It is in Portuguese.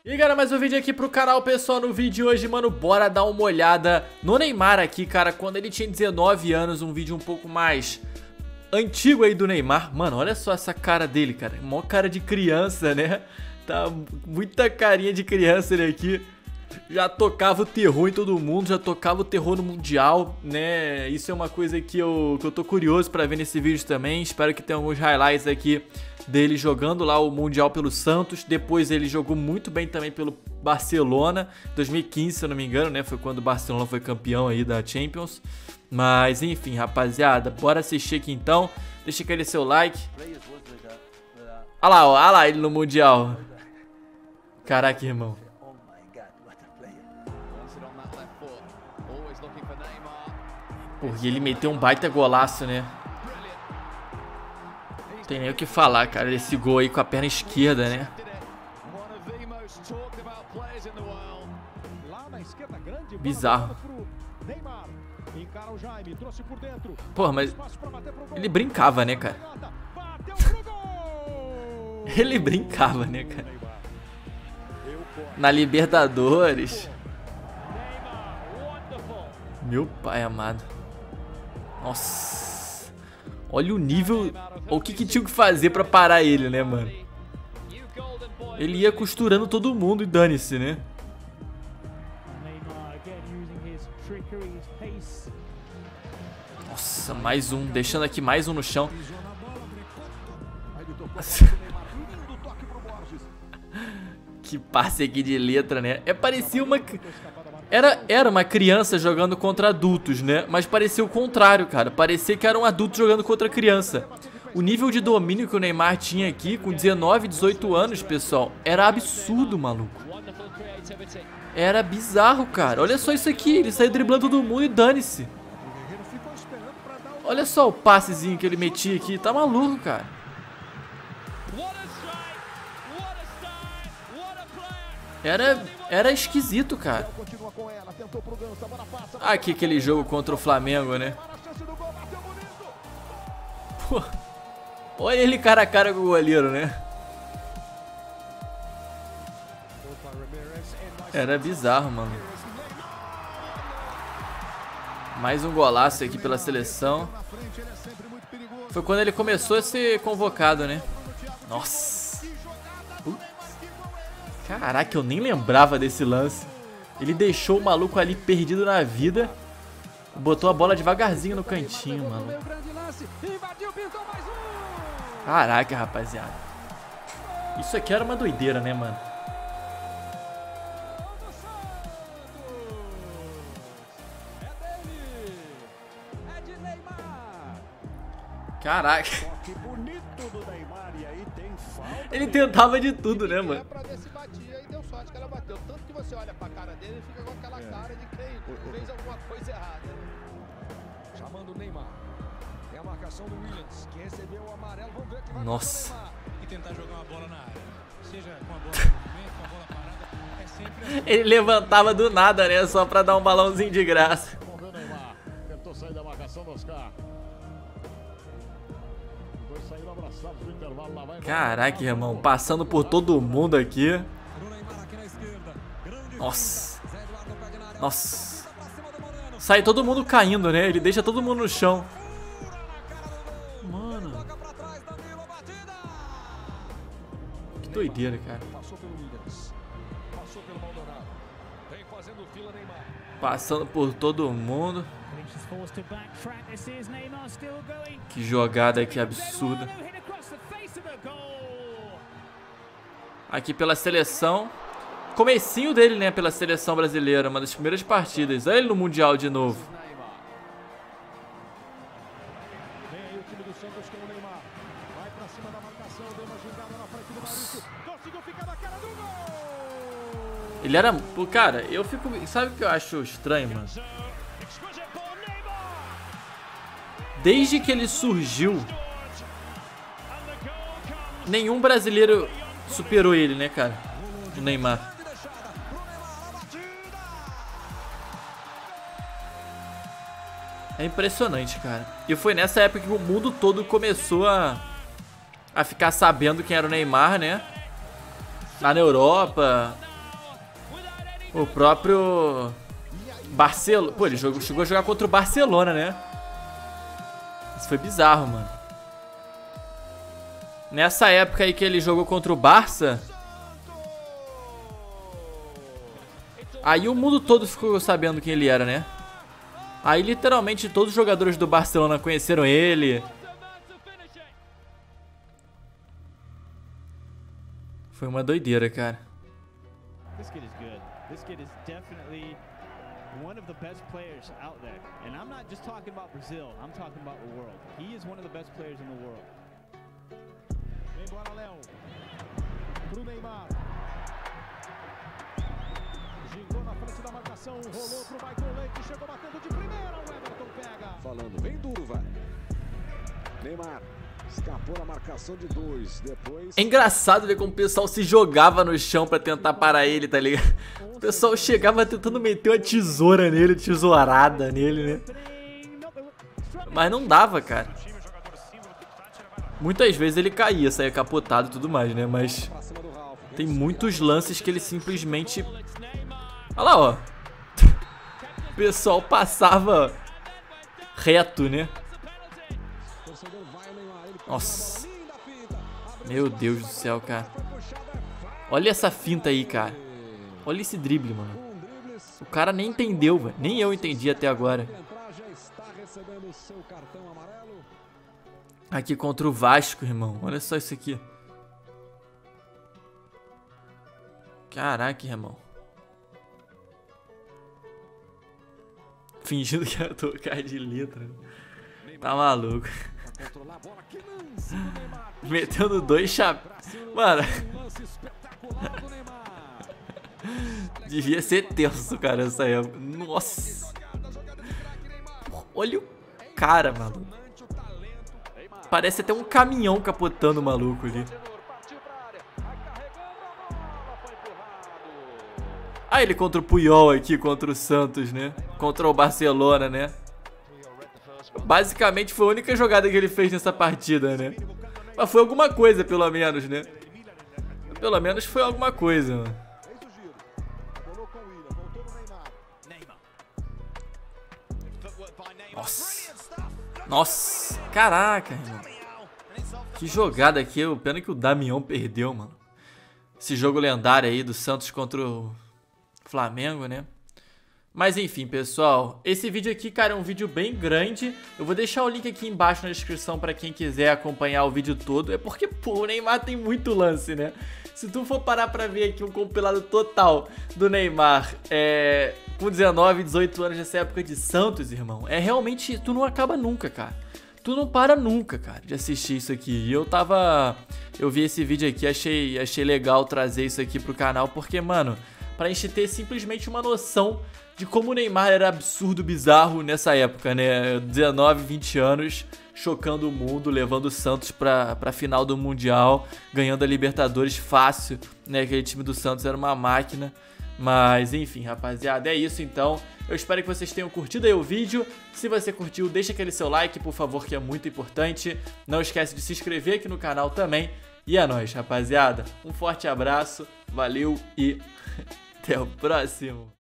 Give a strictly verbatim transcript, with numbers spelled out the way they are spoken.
E galera, mais um vídeo aqui pro canal, pessoal. No vídeo de hoje, mano, bora dar uma olhada no Neymar aqui, cara, quando ele tinha dezenove anos, um vídeo um pouco mais antigo aí do Neymar. Mano, olha só essa cara dele, cara, mó cara de criança, né? Tá muita carinha de criança ele aqui. Já tocava o terror em todo mundo, já tocava o terror no Mundial, né? Isso é uma coisa que eu, que eu tô curioso pra ver nesse vídeo também. Espero que tenha alguns highlights aqui dele jogando lá o Mundial pelo Santos. Depois ele jogou muito bem também pelo Barcelona, dois mil e quinze, se eu não me engano, né? Foi quando o Barcelona foi campeão aí da Champions. Mas enfim, rapaziada, bora assistir aqui então. Deixa aquele seu like. Olha lá, ó, olha lá ele no Mundial. Caraca, irmão. Porque ele meteu um baita golaço, né? Não tem nem o que falar, cara, desse gol aí com a perna esquerda, né? Bizarro. Porra, mas ele brincava, né, cara? Ele brincava, né, cara? Na Libertadores. Meu pai amado. Nossa. Olha o nível. O que que tinha que fazer pra parar ele, né, mano? Ele ia costurando todo mundo e dane-se, né? Nossa, mais um. Deixando aqui mais um no chão. Que passe aqui de letra, né? É, parecia uma... Era, era uma criança jogando contra adultos, né? Mas parecia o contrário, cara. Parecia que era um adulto jogando contra criança. O nível de domínio que o Neymar tinha aqui, com dezenove, dezoito anos, pessoal, era absurdo, maluco. Era bizarro, cara. Olha só isso aqui. Ele saiu driblando todo mundo e dane-se. Olha só o passezinho que ele metia aqui. Tá maluco, cara. Era, era esquisito, cara. Aqui aquele jogo contra o Flamengo, né? Pô, olha ele cara a cara com o goleiro, né? Era bizarro, mano. Mais um golaço aqui pela seleção. Foi quando ele começou a ser convocado, né? Nossa. Caraca, eu nem lembrava desse lance. Ele deixou o maluco ali perdido na vida. Botou a bola devagarzinho no cantinho, mano. Caraca, rapaziada. Isso aqui era uma doideira, né, mano? Caraca. Ele tentava de tudo, né, mano? Sorte que ela bateu. Tanto que você olha pra cara dele e fica com aquela cara de quem fez alguma coisa errada. Chamando o Neymar. É a marcação do Williams, que recebeu o amarelo. Vamos ver que vai. Nossa. E tentar jogar uma bola na área. Seja com a bola no movimento, com a bola parada, é sempre assim. Ele levantava do nada, né? Só pra dar um balãozinho de graça. Vamos ver o Neymar. Tentou sair da marcação do Oscar. Os dois saíram abraçados no intervalo. Lá vai. Caraca, irmão. Passando por todo mundo aqui. Nossa. Nossa. Sai todo mundo caindo, né? Ele deixa todo mundo no chão. Mano. Que doideira, cara. Passando por todo mundo. Que jogada aqui absurda. Aqui pela seleção. Comecinho dele, né, pela seleção brasileira, uma das primeiras partidas. Olha ele no Mundial de novo. Ele era... Pô, cara, eu fico... Sabe o que eu acho estranho, mano? Desde que ele surgiu, nenhum brasileiro superou ele, né, cara? O Neymar. É impressionante, cara. E foi nessa época que o mundo todo começou a, a ficar sabendo quem era o Neymar, né? Lá na Europa, O próprio Barcelona. Pô, ele jogou, chegou a jogar contra o Barcelona, né? Isso foi bizarro, mano. Nessa época aí que ele jogou contra o Barça, aí o mundo todo ficou sabendo quem ele era, né? Aí literalmente todos os jogadores do Barcelona conheceram ele. Foi uma doideira, cara. This kid is good. This kid is definitely one of the best players out there. And I'm not just talking about Brazil. I'm talking about the world. He is one of the best players in the world. Embora Léo. Pro Neymar. Gingou na frente da marcação, rolou pro Michael Leite, chegou batendo de primeira, o Everton pega. Falando bem duro, vai. Neymar. Escapou na marcação de dois, depois... É engraçado ver como o pessoal se jogava no chão pra tentar parar ele, tá ligado? O pessoal chegava tentando meter uma tesoura nele, tesourada nele, né? Mas não dava, cara. Muitas vezes ele caía, saía capotado e tudo mais, né? Mas tem muitos lances que ele simplesmente... Olha lá, ó. O pessoal passava reto, né? Nossa. Meu Deus do céu, cara. Olha essa finta aí, cara. Olha esse drible, mano. O cara nem entendeu, velho. Nem eu entendi até agora. Aqui contra o Vasco, irmão. Olha só isso aqui. Caraca, irmão. Fingindo que ia tocar de letra. Tá maluco. Metendo dois chapéus. Mano. Devia ser tenso, cara, essa época. Nossa. Olha o cara, maluco. Parece até um caminhão capotando o maluco ali. Ah, ele contra o Puyol aqui, contra o Santos, né? Contra o Barcelona, né? Basicamente foi a única jogada que ele fez nessa partida, né? Mas foi alguma coisa, pelo menos, né? Pelo menos foi alguma coisa, mano. Nossa. Nossa. Caraca, irmão. Que jogada aqui. O pena que o Damião perdeu, mano. Esse jogo lendário aí do Santos contra o Flamengo, né? Mas enfim, pessoal, esse vídeo aqui, cara, é um vídeo bem grande. Eu vou deixar o link aqui embaixo na descrição pra quem quiser acompanhar o vídeo todo. É porque, pô, o Neymar tem muito lance, né? Se tu for parar pra ver aqui um compilado total do Neymar é, com dezenove, dezoito anos nessa época de Santos, irmão, é realmente... Tu não acaba nunca, cara. Tu não para nunca, cara, de assistir isso aqui. E eu tava... Eu vi esse vídeo aqui, achei, achei legal trazer isso aqui pro canal, porque, mano, pra gente ter simplesmente uma noção de como o Neymar era absurdo, bizarro nessa época, né? dezenove, vinte anos, chocando o mundo, levando o Santos pra, pra final do Mundial, ganhando a Libertadores fácil, né? Aquele time do Santos era uma máquina. Mas enfim, rapaziada, é isso então. Eu espero que vocês tenham curtido aí o vídeo. Se você curtiu, deixa aquele seu like, por favor, que é muito importante. Não esquece de se inscrever aqui no canal também. E é nóis, rapaziada. Um forte abraço, valeu e até o próximo.